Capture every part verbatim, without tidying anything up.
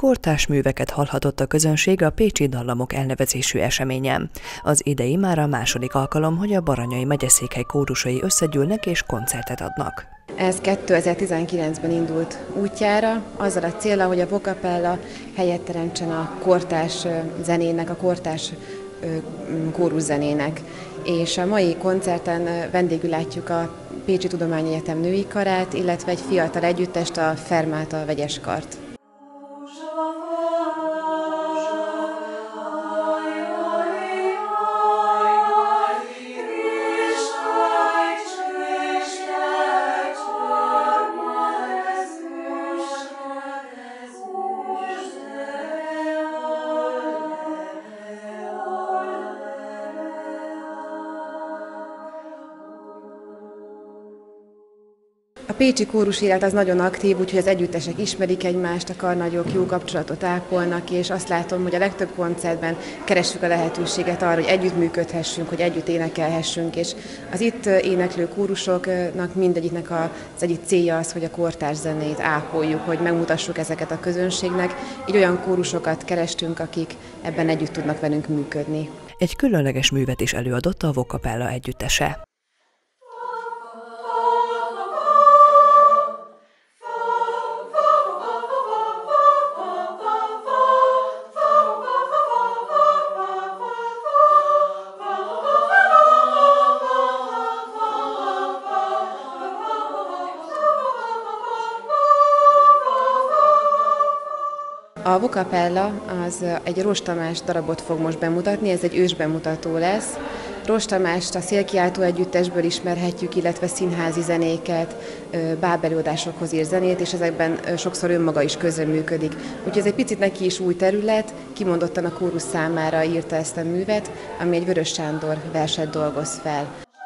Kortárs műveket hallhatott a közönség a Pécsi Dallamok elnevezésű eseményen. Az idei már a második alkalom, hogy a Baranyai megyeszékhely kórusai összegyűlnek és koncertet adnak. Ez kétezer-tizenkilencben indult útjára, azzal a céllal, hogy a Vocapella helyet teremtsen a kortárs zenének, a kortárs kóruszenének. És a mai koncerten vendégül látjuk a Pécsi Tudományegyetem női karát, illetve egy fiatal együttest, a Fermata vegyes kart. A pécsi kórus élet az nagyon aktív, úgyhogy az együttesek ismerik egymást, a karnagyok jó kapcsolatot ápolnak, és azt látom, hogy a legtöbb koncertben keressük a lehetőséget arra, hogy együttműködhessünk, hogy együtt énekelhessünk, és az itt éneklő kórusoknak mindegyiknek az egyik célja az, hogy a kortárs zenét ápoljuk, hogy megmutassuk ezeket a közönségnek. Így olyan kórusokat kerestünk, akik ebben együtt tudnak velünk működni. Egy különleges művet is előadott a Vocapella együttese. A Vocapella az egy Ross Tamás darabot fog most bemutatni, ez egy ősbemutató lesz. Ross Tamást a Szélkiáltó együttesből ismerhetjük, illetve színházi zenéket, bábelőadásokhoz ír zenét, és ezekben sokszor önmaga is közreműködik. Úgyhogy ez egy picit neki is új terület, kimondottan a kórus számára írta ezt a művet, ami egy Vörös Sándor verset dolgoz fel.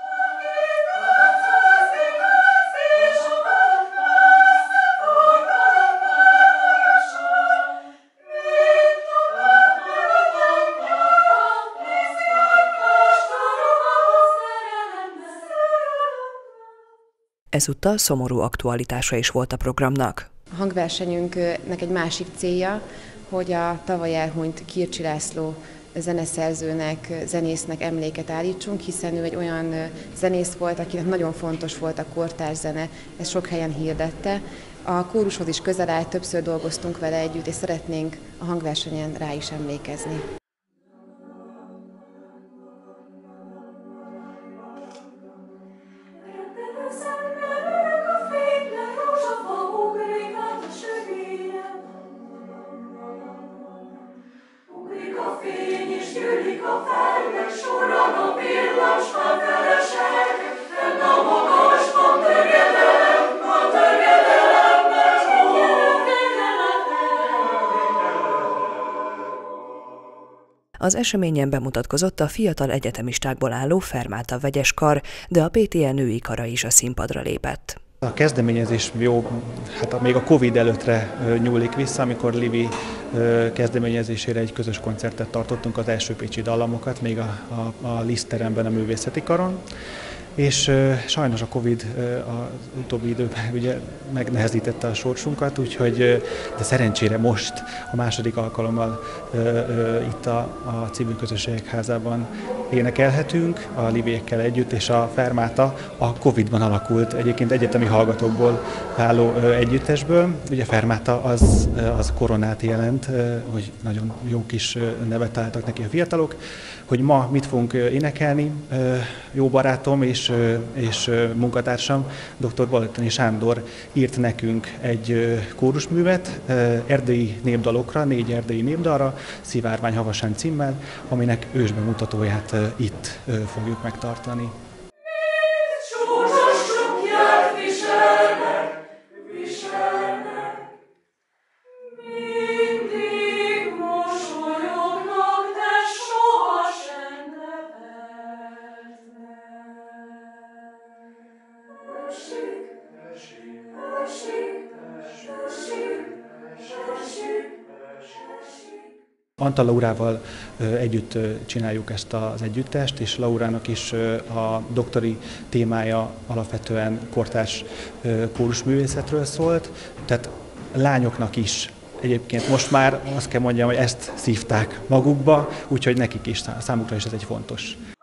Ezúttal szomorú aktualitása is volt a programnak. A hangversenyünknek egy másik célja, hogy a tavaly elhunyt Kircsi László zeneszerzőnek, zenésznek emléket állítsunk, hiszen ő egy olyan zenész volt, akinek nagyon fontos volt a kortárs zene, ezt sok helyen hirdette. A kórushoz is közel állt, többször dolgoztunk vele együtt, és szeretnénk a hangversenyen rá is emlékezni. Az eseményen bemutatkozott a fiatal egyetemistákból álló Fermata vegyes kar, de a pé té e női kara is a színpadra lépett. A kezdeményezés jó, hát még a Covid előttre nyúlik vissza, amikor Livi kezdeményezésére egy közös koncertet tartottunk, az első pécsi dallamokat, még a, a, a Liszt teremben, a művészeti karon. És uh, sajnos a Covid uh, az utóbbi időben ugye megnehezítette a sorsunkat, úgyhogy, uh, de szerencsére most a második alkalommal uh, uh, itt a, a Civil Közösségek Házában énekelhetünk a Liviekkel együtt, és a Fermata a Covidban alakult, egyébként egyetemi hallgatókból álló uh, együttesből. Ugye Fermata az, uh, az koronát jelent, uh, hogy nagyon jó kis uh, nevet találtak neki a fiatalok, hogy ma mit fogunk uh, énekelni. Uh, jó barátom és és munkatársam, dr. Balatonyi Sándor írt nekünk egy kórusművet erdélyi népdalokra, négy erdélyi népdalra, Szivárvány Havasán címmel, aminek ősbemutatóját itt fogjuk megtartani. Antal Laurával együtt csináljuk ezt az együttest, és Laurának is a doktori témája alapvetően kortárs kórusművészetről szólt, tehát lányoknak is egyébként most már azt kell mondjam, hogy ezt szívták magukba, úgyhogy nekik is, számukra is ez egy fontos